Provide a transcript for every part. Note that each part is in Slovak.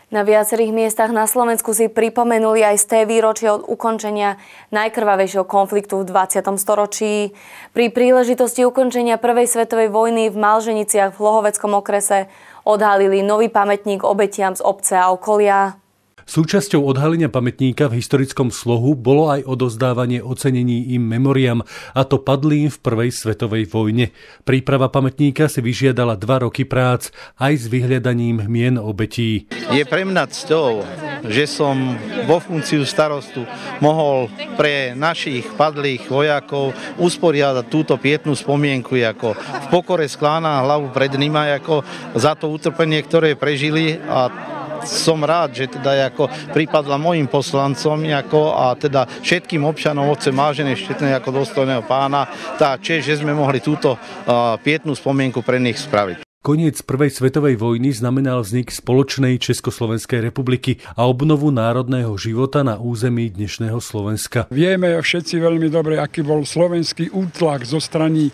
Na viacerých miestach na Slovensku si pripomenuli aj 100. výročie od ukončenia najkrvavejšieho konfliktu v 20. storočí. Pri príležitosti ukončenia Prvej svetovej vojny v Malženiciach v Hlohoveckom okrese odhalili nový pamätník obetiam z obce a okolia. Súčasťou odhalenia pamätníka v historickom slohu bolo aj odozdávanie ocenení im memoriam, a to padlým v Prvej svetovej vojne. Príprava pamätníka si vyžiadala 2 roky prác, aj s vyhľadaním mien obetí. Je pre mňa cťou, že som vo funkciu starostu mohol pre našich padlých vojakov usporiadať túto pietnú spomienku, ako v pokore skláňam hlavu pred nimi, ako za to utrpenie, ktoré prežili, a som rád, že teda ako pripadla mojim poslancom a teda všetkým občanom obce Máženej Štetnej ako dôstojného pána, tá česť, že sme mohli túto pietnú spomienku pre nich spraviť. Koniec Prvej svetovej vojny znamenal vznik spoločnej Československej republiky a obnovu národného života na území dnešného Slovenska. Vieme všetci veľmi dobre, aký bol slovenský útlak zo strany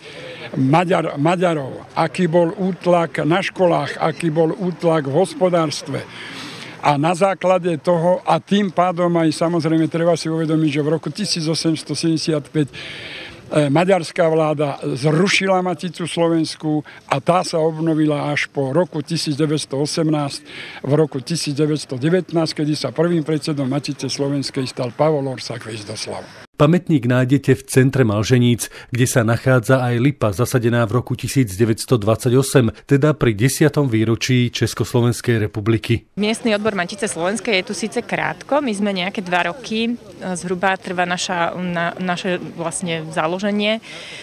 Maďarov, aký bol útlak na školách, aký bol útlak v hospodárstve. A na základe toho, a tým pádom aj samozrejme treba si uvedomiť, že v roku 1875 maďarská vláda zrušila Maticu slovenskú a tá sa obnovila až po roku 1918, v roku 1919, kedy sa prvým predsedom Matice slovenskej stal Pavol Orsák Hviezdoslav. Pamätník nájdete v centre Malženíc, kde sa nachádza aj lipa zasadená v roku 1928, teda pri 10. výročí Československej republiky. Miestny odbor Matice slovenskej je tu síce krátko, my sme nejaké 2 roky, zhruba trvá naše vlastne založenie.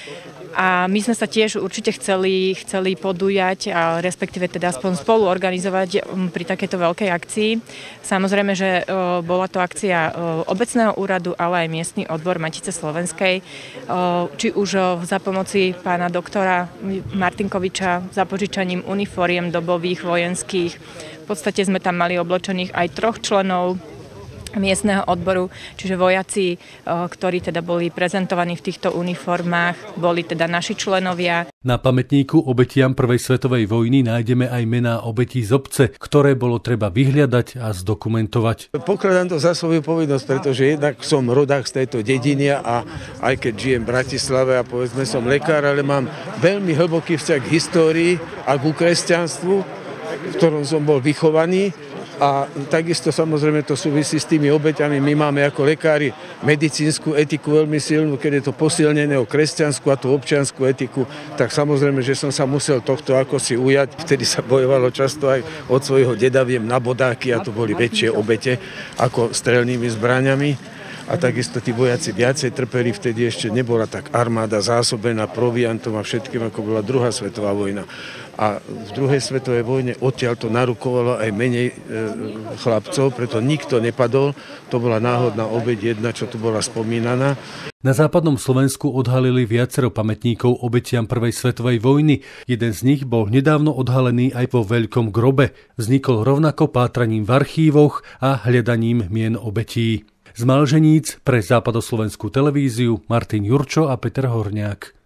A my sme sa tiež určite chceli podujať, a respektíve teda aspoň spolu organizovať pri takejto veľkej akcii. Samozrejme, že bola to akcia obecného úradu, ale aj miestny odbor Matice slovenskej, či už za pomoci pána doktora Martinkoviča za požičaním uniforiem dobových vojenských. V podstate sme tam mali oblečených aj 3 členov miestneho odboru, čiže vojaci, ktorí teda boli prezentovaní v týchto uniformách, boli teda naši členovia. Na pamätníku obetiam Prvej svetovej vojny nájdeme aj mená obetí z obce, ktoré bolo treba vyhľadať a zdokumentovať. Pokladám to za svoju povinnosť, pretože jednak som rodák z tejto dediny a aj keď žijem v Bratislave a povedzme som lekár, ale mám veľmi hlboký vzťah k histórii a ku kresťanstvu, v ktorom som bol vychovaný. A takisto samozrejme to súvisí s tými obeťami. My máme ako lekári medicínsku etiku veľmi silnú, keď je to posilnené o kresťanskú a tú občiansku etiku, tak samozrejme, že som sa musel tohto ako si ujať. Vtedy sa bojovalo často aj od svojho deda, viem, na bodáky, a to boli väčšie obete ako strelnými zbraňami. A takisto tí vojaci viacej trpeli, vtedy ešte nebola tak armáda zásobená proviantom a všetkým, ako bola druhá svetová vojna. A v druhej svetovej vojne odtiaľ to narukovalo aj menej chlapcov, preto nikto nepadol. To bola náhodná obeť jedna, čo tu bola spomínaná. Na západnom Slovensku odhalili viacero pamätníkov obetiam Prvej svetovej vojny. Jeden z nich bol nedávno odhalený aj vo Veľkom grobe. Vznikol rovnako pátraním v archívoch a hľadaním mien obetí. Z Malženíc pre Západoslovenskú televíziu Martin Jurčo a Peter Horňák.